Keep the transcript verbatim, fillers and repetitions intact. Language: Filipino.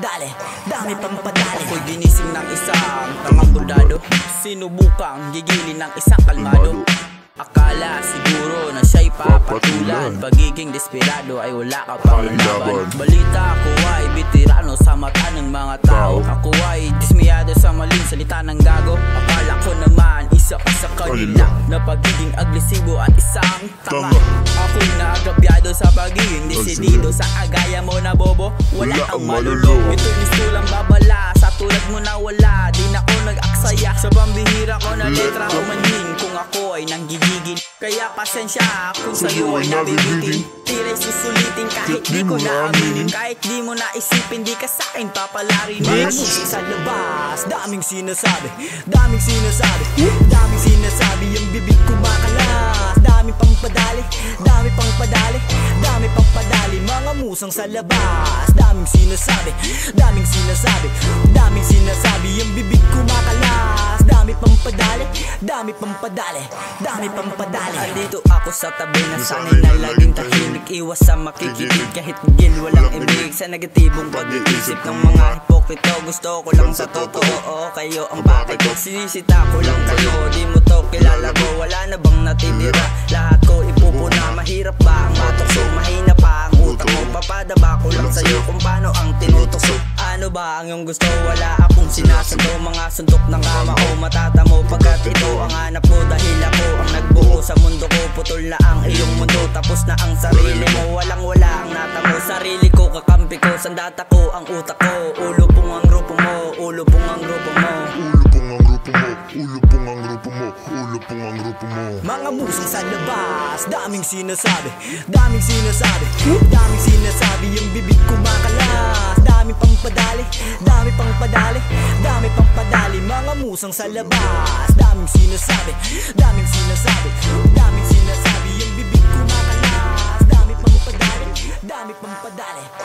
padali, dami pang padali. Ako'y ginising ng isang tangang bundado, sinubukang gigilin ng isang kalmado. Akala siguro na siya'y papatulan, pagiging desperado ay wala ka pang laban. Balita ko ay veterano sa mata ng mga tao, ako ay dismayado sa maling salita ng gago. Akala ko naman isa ka sa kanila, na pagiging agresibo at isang tanga. Ako'y naagrabyado sa pagiging desidido, sa agaya mo na bobo, wala ang malulong. Ito'y mistulang babala, sa tulad mo na wala, di na ako nag-aksaya sa pambihira ko na letra o manhin. Kung ako ay nanggigigil, kaya pasensya kung sa'yo ay nabibitin. Tira'y susulitin kahit di ko na aminin, kahit di mo naisipin, di ka sa'kin papalarin. Mga musik sa labas, daming sinasabi, daming sinasabi, daming sinasabi. Yung bibig ko makalas, dami pang padali, dami pang padali, dami pang padali. Mga musang sa labas, daming sinasabi, daming sinasabi, daming sinasabi. Yung bibig ko makalas, dami pang padali, dami pang padali, dami pang padali. Andito ako sa tabi na sanay na laging tahimik, iwas sa makikinig kahit gil walang ibig. Sa negatibong pag-iisip ng mga hipokrito, gusto ko lang sa totoo, oo kayo ang bakit ko. Sinisita ko lang kayo, di mo to kilala ko. Wala na bang natitira, lahat ko ipupuna. Mahirap ba ang matukso, mahina pa ang utak mo. Papadaba ko lang sa'yo kung paano ang tinutukso. Ano ba ang iyong gusto, wala akong sinasato. Mga suntok ng kama ko matatamo, pagkat ito ang hanap mo. Dahil ako ang nagbuo sa mundo ko, putol na ang iyong mundo, tapos na ang sarili mo. Walang wala ang natamo, sarili ko kakampi ko, sandata ko ang utak ko. Ulo pong ang grupo mo, ulo pong ang grupo mo, ulo pong ang grupo mo, ulo pong ang grupo mo, ulo pong ang grupo mo. Mga musang sa labas, daming sinasabi, daming sinasabi, daming sinasabi. Yung bibig ko makalas, dami pang padali, dami pang padali, dami pang padali. Mga musang sa labas, daming sinasabi, daming sinasabi, daming sinasabi. Yung bibig ko makalas, dami pang padali, dami pang padali.